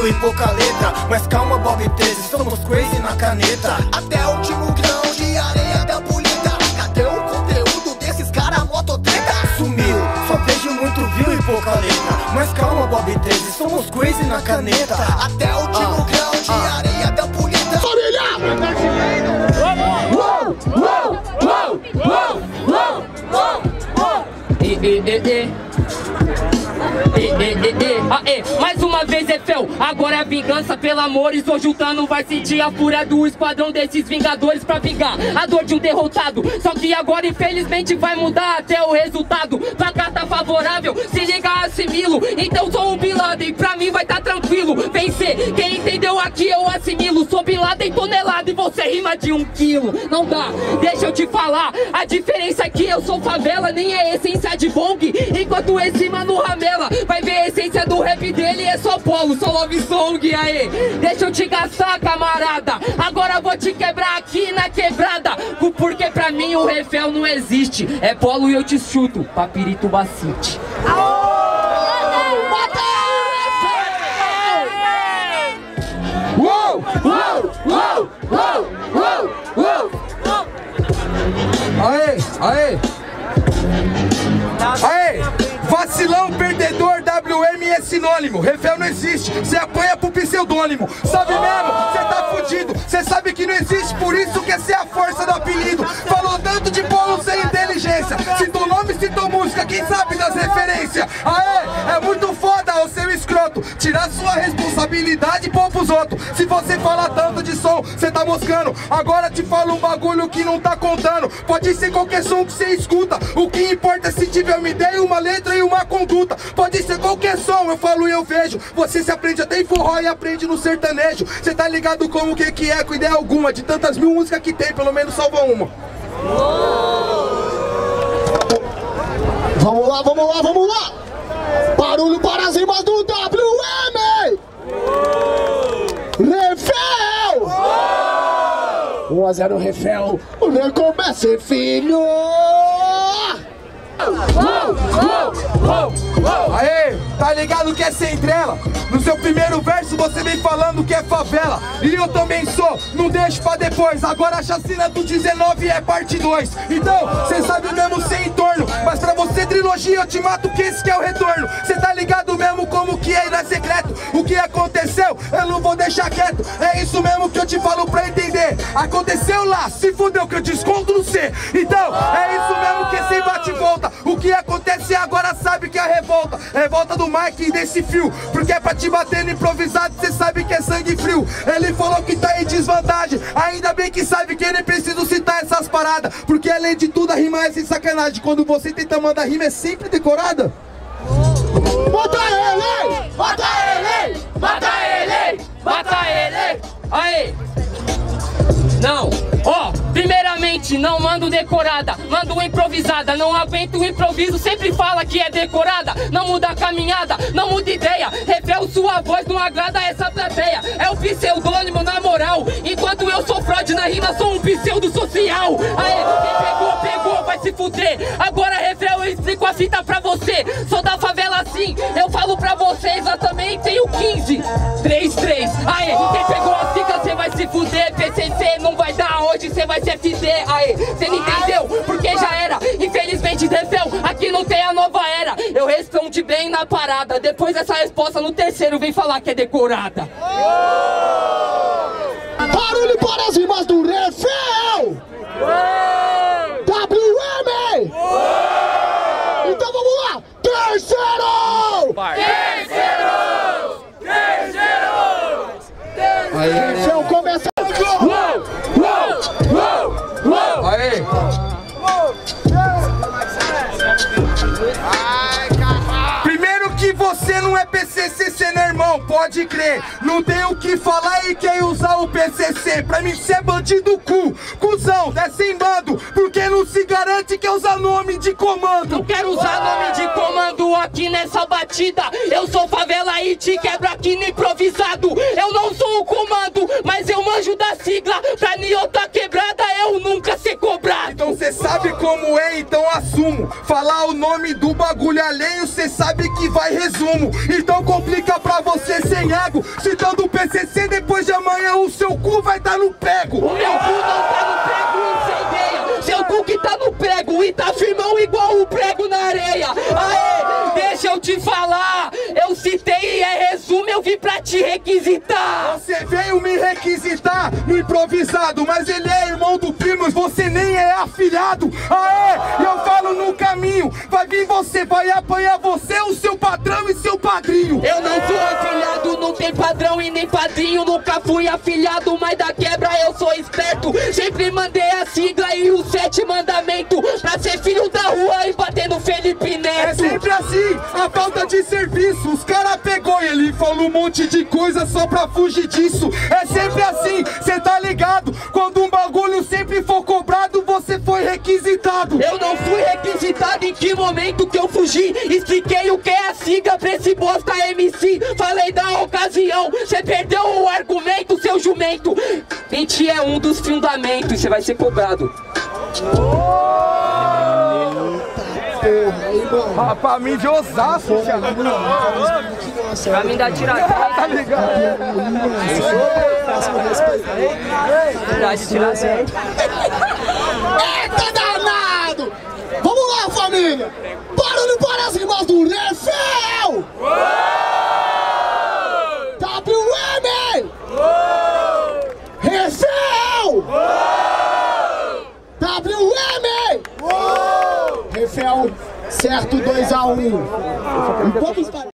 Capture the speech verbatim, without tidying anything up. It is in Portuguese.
viu e pouca letra. Mas calma, Bob treze, somos crazy na caneta. Até o último grão de areia da polida. Cadê o conteúdo desses caras mototreta? Sumiu, só vejo muito view e pouca letra. Mas calma, Bob treze, somos crazy na caneta. Até o último ah, grão de ah. areia da polida. Família! Uou, uou, uou, uou, uou, uou, uou. E, e, e, e. E, e, e, e. Aê, mais uma vez é fel, agora é vingança, pelo amor. Estou juntando, vai sentir a fúria do esquadrão desses vingadores pra vingar a dor de um derrotado. Só que agora infelizmente vai mudar até o resultado. Pra cá tá favorável, se liga, assimilo. Então sou um Bin Laden, pra mim vai tá tranquilo. Vencer, quem entendeu aqui eu assimilo. Sou Bin Laden tonelada e você rima de um quilo. Não dá, deixa eu te falar, a diferença é que eu sou favela, nem é essência de bong. Enquanto esse mano ramela, vai ver a essência do rap dele, é só polo, só love song. Aê, deixa eu te gastar, camarada. Agora vou te quebrar aqui na quebrada. Porque pra mim o refel não existe. É polo e eu te chuto, Papirituba City. Uou, uou, uou, uou, uou, uou. Aê, aê. Aê, vacilão, perdedor, W M é sinônimo. Refel não existe, cê apanha pro pseudônimo. Sabe mesmo, cê tá fudido. Cê sabe que não existe, por isso que essa é a força do apelido. Falou tanto de polo sem inteligência. Citou nome, citou música, quem sabe das referências. Aê, é muito foda o seu escroto. Tirar sua responsabilidade e pôr pros outros. Se você fala tanto de som, cê tá moscando. Agora te falo um bagulho que não tá contando. Pode ser qualquer som que cê escuta. O que importa é se tiver uma ideia, uma letra e uma conduta. Pode ser qualquer som, eu falo e eu vejo. Você se aprende até em forró e aprende no sertanejo. Cê tá ligado como que que é com ideia alguma. De tantas mil músicas que tem, pelo menos salva uma. Vamos lá, vamos lá, vamos lá. Barulho para as rimas do W M. Refel. um a zero Refel. Recomece, filho. Uou, uou, uou, uou. Aê, tá ligado que é sem trela? No seu primeiro verso você vem falando que é favela. E eu também sou, não deixo pra depois. Agora a chacina do dezenove é parte dois. Então, cê sabe mesmo sem entorno. Mas pra você trilogia eu te mato que esse que é o retorno. Cê tá ligado mesmo como que é, não é secreto. O que aconteceu, eu não vou deixar quieto. É isso mesmo que eu te falo pra entender. Aconteceu lá, se fudeu que eu desconto no C. Então, é isso mesmo que é sem bate e volta. O que acontece agora sabe que é a revolta. Revolta do Mike e desse fio. Porque é pra te bater no improvisado, cê sabe que é sangue frio. Ele falou que tá em desvantagem. Ainda bem que sabe que ele precisa citar essas paradas. Porque além de tudo a rima é sem sacanagem. Quando você tenta mandar rima é sempre decorada. Mata ele! Mata ele! Mata ele! Mata ele! Aê! Não, ó, oh, primeiramente não mando decorada, mando improvisada. Não aguento o improviso, sempre fala que é decorada. Não muda a caminhada, não muda ideia. Refel, sua voz não agrada essa plateia. É o pseudônimo na moral. Enquanto eu sou fraude na rima, sou um pseudo social. Aê, quem pegou, pegou, vai se fuder. Agora Refel, eu explico a fita pra você. Sou da favela assim, eu falo pra vocês. Eu também tenho quinze, três, três. Aê, quem pegou a fica, cê vai se fuder. P C C não vai dar, hoje cê vai se F D. Aê, cê não entendeu, porque já era. Infelizmente, Refel, aqui não tem a nova era. Eu respondi bem na parada. Depois dessa resposta no terceiro vem falar que é decorada. Barulho para as rimas do Refel. W M. Então vamos lá. Terceiro. Terceiro. Terceiro. Aí, Refel começa. Uou, uou, uou, uou. Aê. Primeiro que você não é P C C, cê não é irmão, pode crer. Não tem o que falar e quem usar o P C C. Pra mim cê é bandido cu, cuzão, desce em bando. Porque não se garante que usa nome de comando. Não quero usar nome de comando aqui nessa batida. Eu sou favela e te quebro aqui no improvisado. Eu não sou o comando, mas eu manjo da sigla. Pra Niota quebrada eu não nunca ser cobrado. Então cê sabe como é, então assumo. Falar o nome do bagulho alheio, cê sabe que vai resumo. Então complica pra você sem ego. Citando o P C C, depois de amanhã o seu cu vai tá no prego. O meu cu não tá no prego, incendeia. Seu cu que tá no prego e tá firmão igual o prego na areia. Aê, deixa eu te falar. Eu citei e é resumo, eu vim pra te requisitar. Você veio me requisitar no improvisado, mas ele é irmão do Primos, você nem é afilhado. Aê, eu falo no caminho, vai vir você, vai apanhar você, o seu patrão e seu padrinho. Eu não sou afilhado, não tem padrão e nem padrinho. Nunca fui afilhado, mas da quebra eu sou esperto. Sempre mandei a sigla e o sete mandamento pra ser filho da rua e bater no Felipe Neto. É sempre assim, a falta de serviço. Os cara pegou e ele falou um monte de coisa só pra fugir disso. É sempre assim, cê tá ligado? Quando um bagulho sempre for cobrado, você foi requisitado. Eu não fui requisitado, em que momento que eu fugi? Expliquei o que é a sigla pra esse bosta M C. Falei da ocasião, cê perdeu o argumento, seu jumento. Mentir é um dos fundamentos, cê vai ser cobrado. Ah, pra mim de Osasco, Thiago. Pra mim dá tiradinha. Tá ligado? Dá de tiradinha. Eita danado! Vamos lá, família! Barulho para as rimas do Refel! W M! Refel! W M! Refel, certo, dois a um. Um pouco